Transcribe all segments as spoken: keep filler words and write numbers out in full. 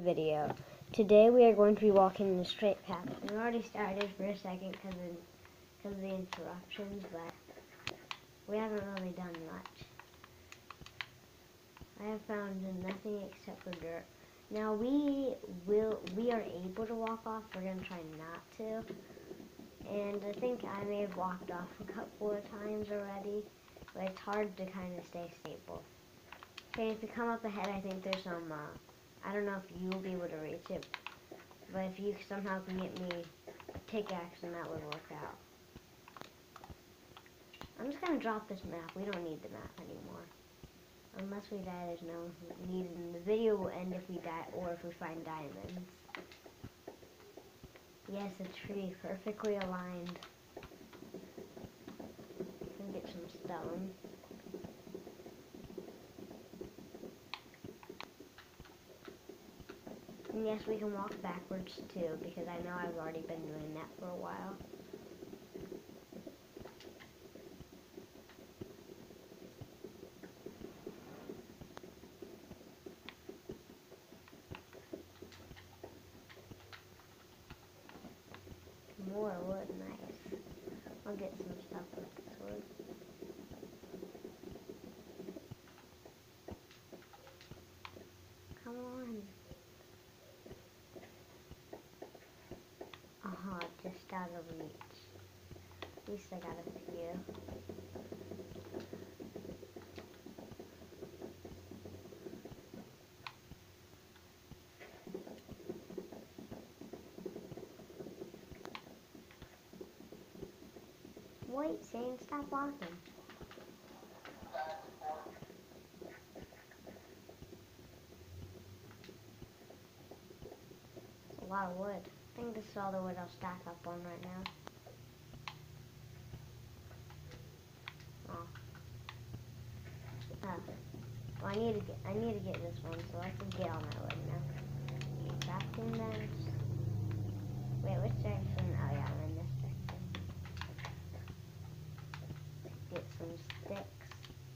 video. Today we are going to be walking in a straight path. We already started for a second because of, because of the interruptions, but we haven't really done much. I have found nothing except for dirt. Now we will, we are able to walk off. We're going to try not to. And I think I may have walked off a couple of times already, but it's hard to kind of stay stable. Okay, if you come up ahead, I think there's some, uh, I don't know if you'll be able to reach it, but if you somehow can get me a pickaxe, then that would work out. I'm just going to drop this map. We don't need the map anymore. Unless we die, there's no need, and the video will end if we die, or if we find diamonds. Yes, a tree, perfectly aligned. Can get some stone. And yes, we can walk backwards too, because I know I've already been doing that for a while. More wood, nice. I'll get some stuff with this wood. Come on. Uh-huh, just out of reach. At least I got a few. Wait, Shane, stop walking. It's a lot of wood. I think this is all the wood I'll stack up on right now. Oh. Oh. Well, I need to get I need to get this one so I can get all my wood now. Crafting bench. Wait, which section? Oh yeah, I'm in this section. Get some sticks.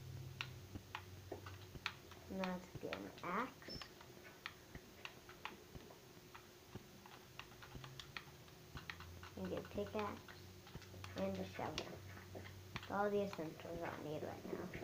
Now let's get an axe. And get a pickaxe and a shovel. It's all the essentials I need right now.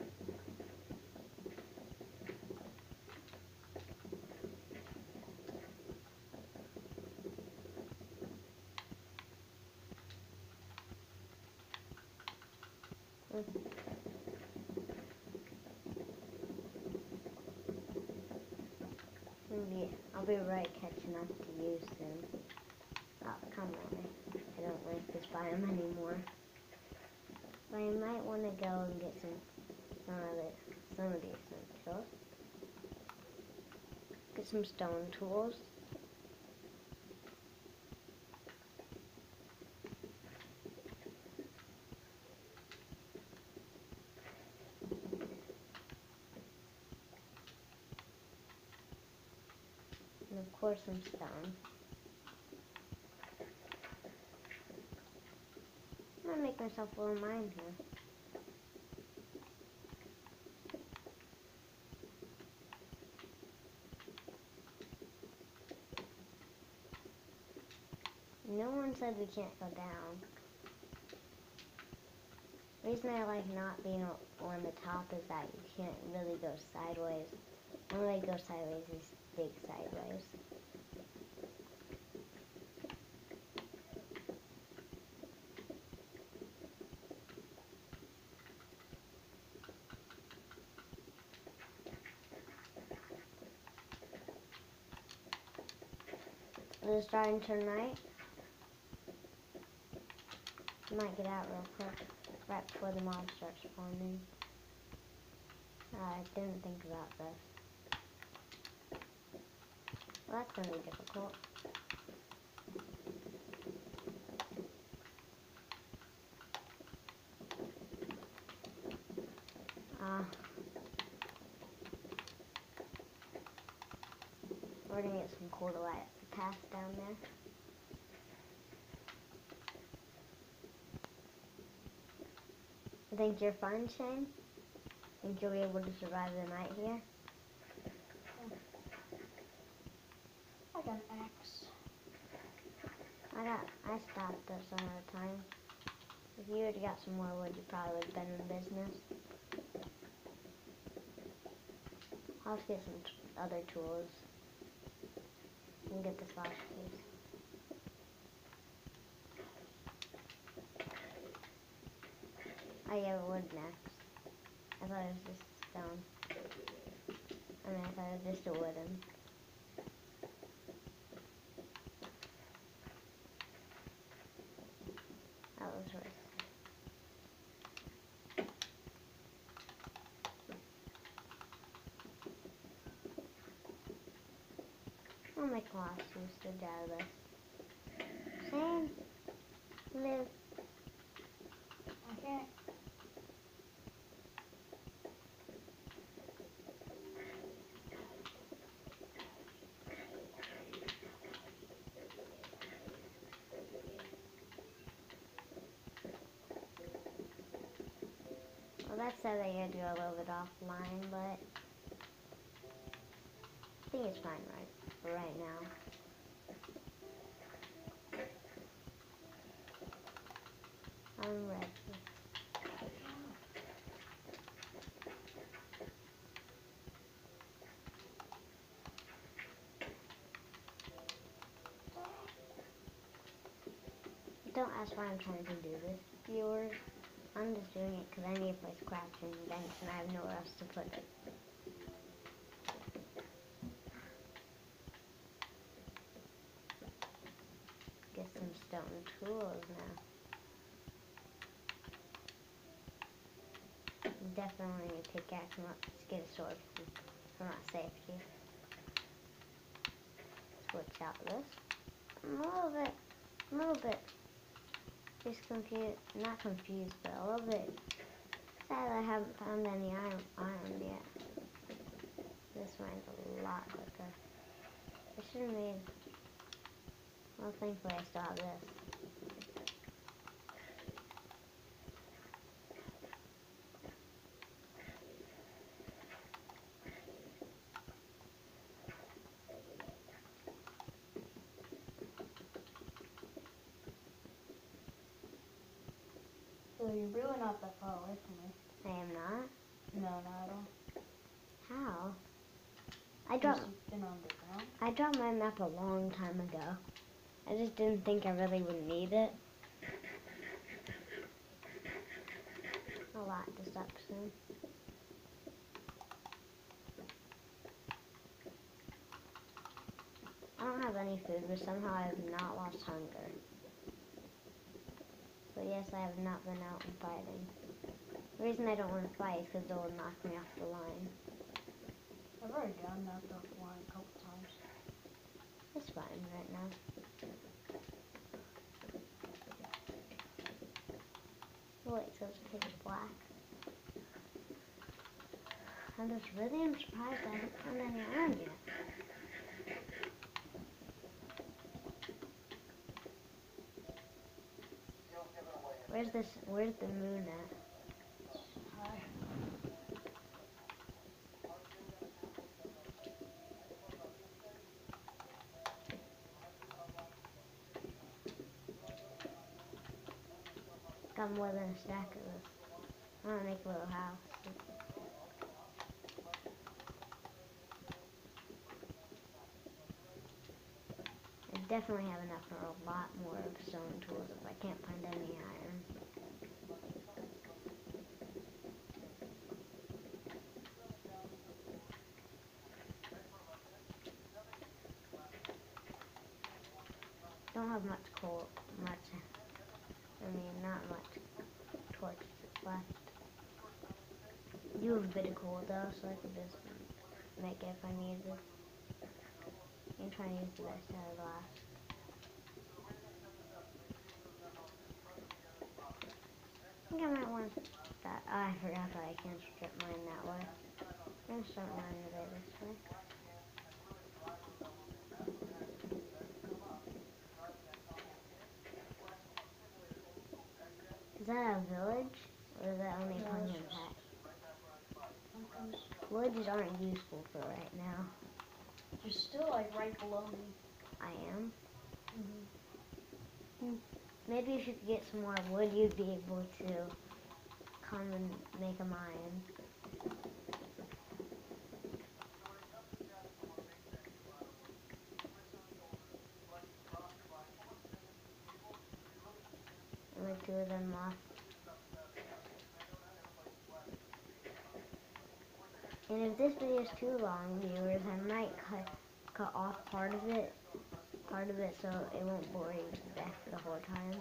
Maybe I'll be right catching up to you soon. Oh, come on. I don't like this biome anymore. But I might want to go and get some some of the some of the essentials. Get some stone tools. And of course some stone. I'm gonna make myself a little mine here. No one said we can't go down. The reason I like not being on the top is that you can't really go sideways. The only way to go sideways is dig sideways. Is it starting to turn night? I might get out real quick, right before the mobs start spawning. Uh, I didn't think about this. Well, that's gonna be difficult. Uh, we're gonna get some cool to light up the path down there. Think you're fine, Shane? Think you'll be able to survive the night here? like an axe. I got, I stopped at some other time. If you would've got some more wood, you probably would've been in business. I'll have to get some t other tools. And get this last piece. Oh yeah, wood next. I thought it was just stone. I mean, I thought it was just a wooden. That was worse. I'll make a lot of usage out of this. Same. Live. Okay. Well, that said I gotta do a little bit offline, but I think it's fine right for right now. I'm ready. Don't ask why I'm trying to do this, viewers. I'm just doing it because I need a place crafting bench and I have nowhere else to put it. Get some stone tools now. Definitely need to take action. Let's get a sword for my safety. Switch out this. I'm a little bit, a little bit just confused, not confused, but a little bit sad I haven't found any iron, iron yet. This mine's a lot quicker. I should have made, well, thankfully I still have this. So you're really not that far away from me. I am not? No, not at all. How? I dropped, You've been underground? I dropped my map a long time ago. I just didn't think I really would need it. A lot to stop soon. I don't have any food, but somehow I have not lost hunger. But yes, I have not been out and fighting. The reason I don't want to fight is because they'll knock me off the line. I've already gotten knocked off the line a couple times. It's fine right now. Wait, so it's pitch black. I'm just really am surprised I haven't found any iron yet. Where's this, where's the moon at? Hi. Got more than a stack of this. I want to make a little house. I definitely have enough for a lot more of stone tools if I can't find any iron. Don't have much coal, much, I mean not much torches left. You have a bit of coal though, so I could just make it if I needed. And try and use the best out of the last. I think I might want that. Oh, I forgot that I can't strip mine that way. I'm gonna start mining a bit this way. Is that a village? Or is that only No, pumpkin it's just patch? pumpkins. Villages aren't useful for right now. You're still like right below me. I am. Mm-hmm. Maybe if you could get some more wood, you'd be able to come and make a mine. Only two of them left. And if this video is too long, viewers, I might cut cut off part of it, part of it, so it won't bore you to death the whole time.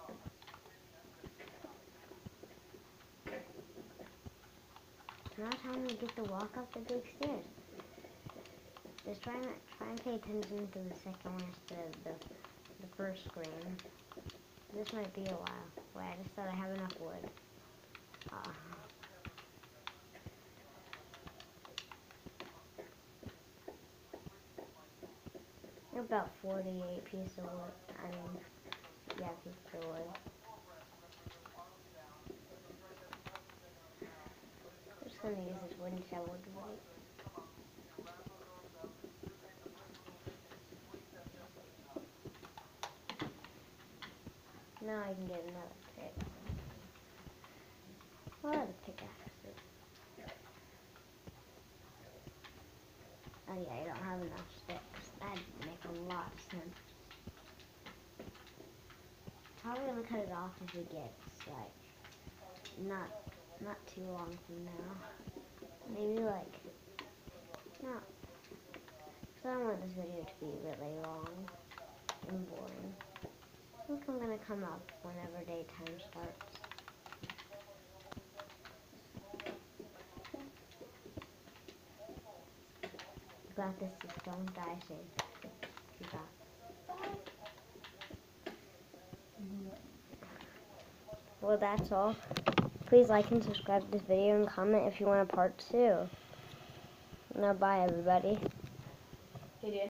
Now time to get the walk up the big stairs. Just try and try and pay attention to the second one instead of the the first screen. This might be a while. Wait, I just thought I have enough wood. Uh, about forty-eight pieces of wood. I mean, yeah, pieces of wood. I'm just gonna use this wooden shovel to wait. Now I can get another pick. I'll have a pickaxe. Oh yeah, I don't have enough sticks. That'd make a lot of sense. Probably gonna cut it off if it gets like not not too long from now. Maybe like not. Cause I don't want this video to be really long and boring. I think I'm gonna come up whenever daytime starts. You got this, just don't die soon. You got. Well, that's all. Please like and subscribe to this video and comment if you want a part two. Now, bye, everybody. He did.